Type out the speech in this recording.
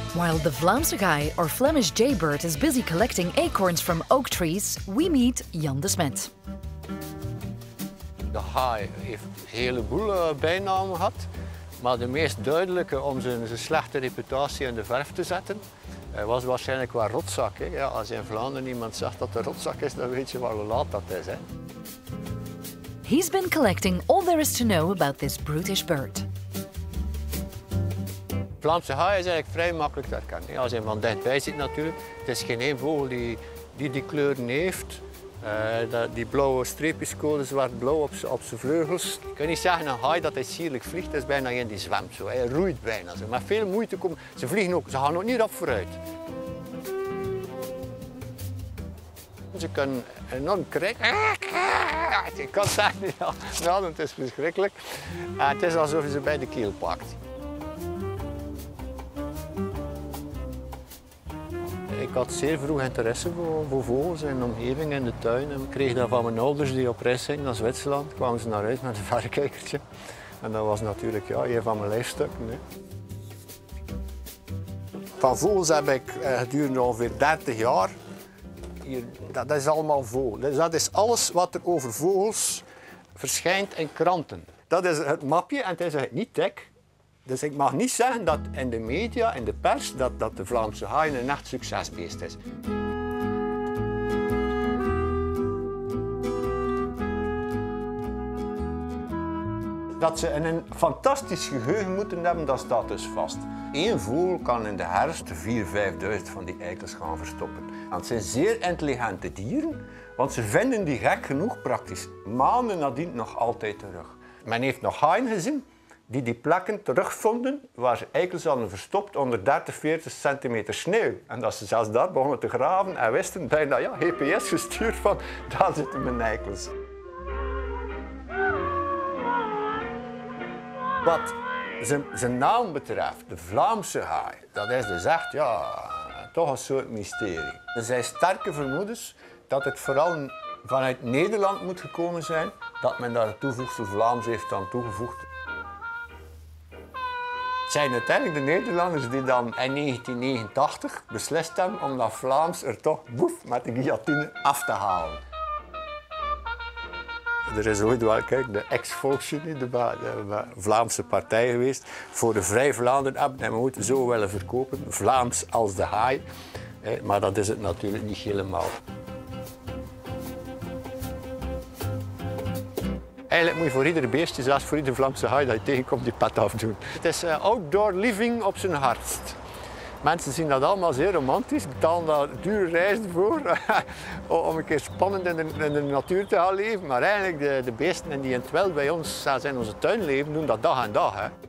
While the Vlaamse Gaai, or Flemish jaybird, is busy collecting acorns from oak trees, we meet Jan de Smet. De haai heeft een heleboel bijnamen gehad, maar de meest duidelijke om zijn slechte reputatie in de verf te zetten, was waarschijnlijk wel rotzak. Hè. Ja, als in Vlaanderen iemand zegt dat er rotzak is, dan weet je wel hoe laat dat is. Hè. He's been collecting all there is to know about this brutish bird. De Vlaamse haai is eigenlijk vrij makkelijk te herkennen. Als je van dichtbij ziet natuurlijk, het is geen één vogel die kleuren heeft. Die blauwe streepjes, zwart-blauw op zijn vleugels. Je kan niet zeggen een haai dat hij sierlijk vliegt, het is bijna een die zwemt zo. Hij roeit bijna. Met veel moeite komen ze vliegen ook, ze gaan ook niet rap vooruit. Ze kunnen enorm krijgen. Ik kan het zeggen niet, ja, het is verschrikkelijk. Het is alsof je ze bij de keel pakt. Ik had zeer vroeg interesse voor vogels in de omgeving, in de tuin. Ik kreeg dat van mijn ouders die op reis gingen naar Zwitserland. Kwamen ze naar huis met een verrekijkertje. En dat was natuurlijk een van mijn lijfstukken. Hè. Van vogels heb ik gedurende ongeveer 30 jaar. Dat is allemaal vogel. Dus dat is alles wat er over vogels verschijnt in kranten. Dat is het mapje en het is niet dik. Dus ik mag niet zeggen dat in de media, in de pers, dat de Vlaamse haai een echt succesbeest is. Dat ze een fantastisch geheugen moeten hebben, dat staat dus vast. Eén vogel kan in de herfst 4.000, 5.000 van die eikels gaan verstoppen. En het zijn zeer intelligente dieren, want ze vinden die gek genoeg praktisch maanden nadien nog altijd terug. Men heeft nog haaien gezien die plekken terugvonden waar ze eikels hadden verstopt onder 30, 40 centimeter sneeuw. En dat ze zelfs daar begonnen te graven en wisten bijna GPS gestuurd van daar zitten mijn eikels. Wat zijn naam betreft, de Vlaamse haai, dat is dus echt toch een soort mysterie. Er zijn sterke vermoedens dat het vooral vanuit Nederland moet gekomen zijn, dat men daar het toevoegsel Vlaams heeft aan toegevoegd. Het zijn uiteindelijk de Nederlanders die dan in 1989 beslist hebben om dat Vlaams er toch met de guillotine af te halen. Er is ooit wel, kijk, de ex-Volksunie, de Vlaamse partij geweest, voor de Vrij Vlaanderen hebben hem ooit zo willen verkopen, Vlaams als de haai. Maar dat is het natuurlijk niet helemaal. Eigenlijk moet je voor ieder beestje, zelfs voor ieder Vlaamse haai dat je tegenkomt, die pet afdoen. Het is outdoor living op zijn hardst. Mensen zien dat allemaal zeer romantisch, betalen daar dure reizen voor om een keer spannend in de natuur te gaan leven. Maar eigenlijk de beesten die in het wild bij ons, zelfs in onze tuin leven, doen dat dag aan dag. Hè.